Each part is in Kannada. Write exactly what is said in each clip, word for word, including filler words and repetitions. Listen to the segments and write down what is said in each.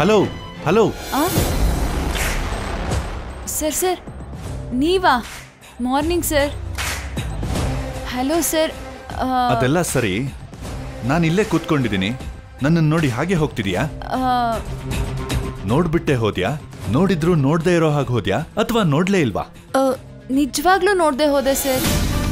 ಹಲೋ ಹಲೋ ಸರ್ ಸರ್ ನೀವಾ ಮಾರ್ನಿಂಗ್ ಸರ್. Hello sir. ಅದೆಲ್ಲ ಸರಿ, ನಾನು ಇಲ್ಲೇ ಕೂತ್ಕೊಂಡಿದ್ದೀನಿ. ನನ್ನನ್ನು ನೋಡಿ ಹಾಗೆ ಹೋಗ್ತಿದ್ಯಾ? ನೋಡ್ಬಿಟ್ಟೆ ಹೋದ್ಯಾ? ನೋಡಿದ್ರು ನೋಡ್ದೇ ಇರೋ ಹಾಗೆ ಹೋದ್ಯಾ ಅಥವಾ ನೋಡ್ಲೇ ಇಲ್ವಾ? ನಿಜವಾಗ್ಲೂ ನೋಡ್ದೆ ಹೋದೆ ಸರ್.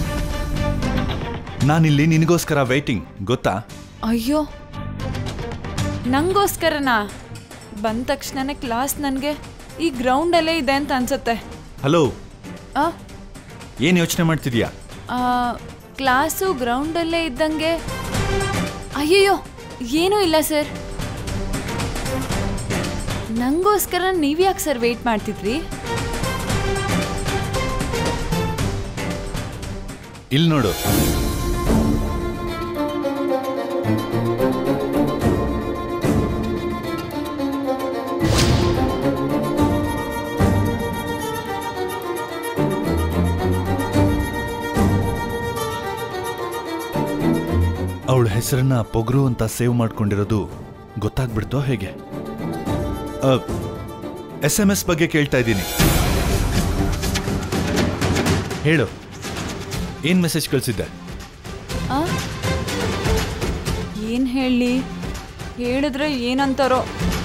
ನಾನಿಲ್ಲಿ ನಿನಗೋಸ್ಕರ ವೇಟಿಂಗ್, ಗೊತ್ತಾ? ಅಯ್ಯೋ, ನಂಗೋಸ್ಕರನಾ? ಬಂದ ತಕ್ಷಣನೇ ಕ್ಲಾಸ್ ನನಗೆ ಈ ಗ್ರೌಂಡಲ್ಲೇ ಇದೆ ಅಂತ ಅನ್ಸುತ್ತೆ. ಹಲೋ, ಏನು ಯೋಚನೆ ಮಾಡ್ತಿದ್ಯಾ? ಕ್ಲಾಸು ಗ್ರೌಂಡಲ್ಲೇ ಇದ್ದಂಗೆ. ಅಯ್ಯಯ್ಯೋ, ಏನೂ ಇಲ್ಲ ಸರ್. ನಂಗೋಸ್ಕರ ನೀವ್ಯಾಕೆ ಸರ್ ವೇಟ್ ಮಾಡ್ತಿದ್ರಿ? ಇಲ್ಲಿ ನೋಡು. ಅವಳ ಹೆಸರನ್ನ ಪೊಗರು ಅಂತ ಸೇವ್ ಮಾಡ್ಕೊಂಡಿರೋದು ಗೊತ್ತಾಗ್ಬಿಡ್ತೋ ಹೇಗೆ? ಎಸ್ ಎಂ ಎಸ್ ಬಗ್ಗೆ ಕೇಳ್ತಾ ಇದ್ದೀನಿ. ಹೇಳು, ಏನ್ ಮೆಸೇಜ್ ಕಳಿಸಿದ್ದೆ? ಏನ್ ಹೇಳಿ? ಹೇಳಿದ್ರೆ ಏನಂತಾರೋ.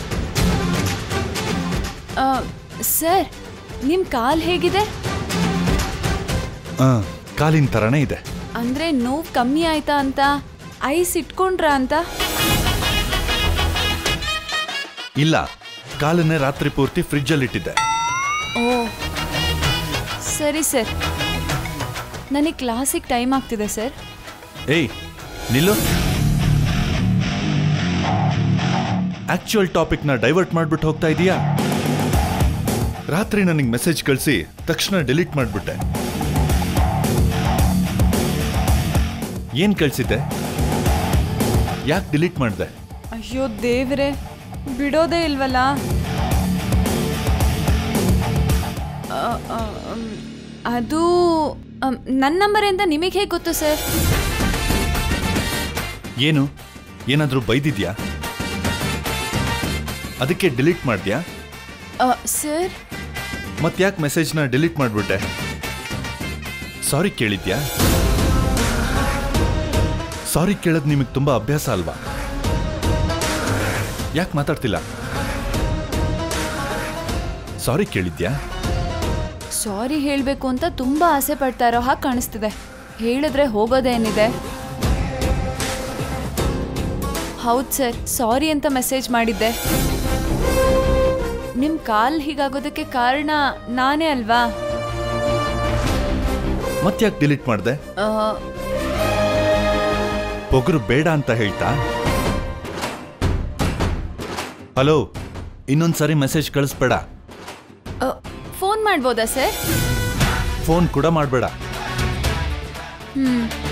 ಸರ್, ನಿಮ್ ಕಾಲ್ ಹೇಗಿದೆ? ಕಾಲಿನ ತರನೇ ಇದೆ. ಅಂದ್ರೆ ನೋವು ಕಮ್ಮಿ ಆಯ್ತಾ ಅಂತ? ಐಸ್ ಇಟ್ಕೊಂಡ್ರ ಅಂತ? ಇಲ್ಲ, ಕಾಲನ್ನೇ ರಾತ್ರಿ ಪೂರ್ತಿ ಫ್ರಿಡ್ಜ್ ಅಲ್ಲಿ ಇಟ್ಟಿದ್ದೆ. ಓ ಸರಿ ಸರ್, ನನಗೆ ಕ್ಲಾಸಿಗೆ ಟೈಮ್ ಆಗ್ತಿದೆ ಸರ್. ಏಯ್ ನಿಲ್ಲು. ಆಕ್ಚುಯಲ್ ಟಾಪಿಕ್ ನ ಡೈವರ್ಟ್ ಮಾಡ್ಬಿಟ್ಟು ಹೋಗ್ತಾ ಇದೀಯಾ? ರಾತ್ರಿ ನನಗೆ ಮೆಸೇಜ್ ಕಳಿಸಿ ತಕ್ಷಣ ಡಿಲೀಟ್ ಮಾಡ್ಬಿಟ್ಟೆ. ಏನ್ ಕಳ್ಸಿದ್ದೆ? ಯಾಕೆ ಡಿಲೀಟ್ ಮಾಡಿದೆ? ಅಯ್ಯೋ ದೇವ್ರೆ, ಬಿಡೋದೇ ಇಲ್ವಲ್ಲ. ಅದು ನನ್ನ ನಂಬರ್ ಅಂತ ನಿಮಗೆ ಹೇಗೆ ಗೊತ್ತು ಸರ್? ಏನು, ಏನಾದ್ರೂ ಬೈದಿದ್ಯಾ? ಅದಕ್ಕೆ ಡಿಲೀಟ್ ಮಾಡ್ದ್ಯಾ? ಸರ್, ಮತ್ತ್ಯಾಕೆ ಮೆಸೇಜ್ನ ಡಿಲೀಟ್ ಮಾಡ್ಬಿಟ್ಟೆ? ಸಾರಿ ಕೇಳಿದ್ಯಾ? ಸಾರಿ ಕೇಳೋದು ನಿಮಗೆ ತುಂಬಾ ಅಭ್ಯಾಸ ಅಲ್ವಾ? ಯಾಕೆ ಮಾತಾಡ್ತಿಲ್ಲ? ಸಾರಿ ಕೇಳಿದ್ಯಾ? ಸಾರಿ ಹೇಳಬೇಕು ಅಂತ ತುಂಬಾ ಆಸೆ ಪಡ್ತಾ ಇರೋ ಹಾಗೆ ಕಾಣಿಸ್ತಿದೆ. ಹೇಳಿದ್ರೆ ಹೋಗೋದೇನಿದೆ? ಹೌದು ಸರ್, ಸಾರಿ ಅಂತ ಮೆಸೇಜ್ ಮಾಡಿದ್ದೆ. ನಿಮ್ ಕಾಲ್ ಹೀಗಾಗೋದಕ್ಕೆ ಕಾರಣ ನಾನೇ ಅಲ್ವಾ? ಮತ್ತ್ಯಾಕೆ ಡಿಲೀಟ್ ಮಾಡಿದೆ? ಪೊಗರು ಬೇಡ ಅಂತ ಹೇಳ್ತಾ? ಹಲೋ, ಇನ್ನೊಂದ್ಸರಿ ಮೆಸೇಜ್ ಕಳಿಸ್ಬೇಡ. ಫೋನ್ ಮಾಡ್ಬೋದಾ ಸರ್? ಫೋನ್ ಕೂಡ ಮಾಡಬೇಡ. ಹ್ಮ್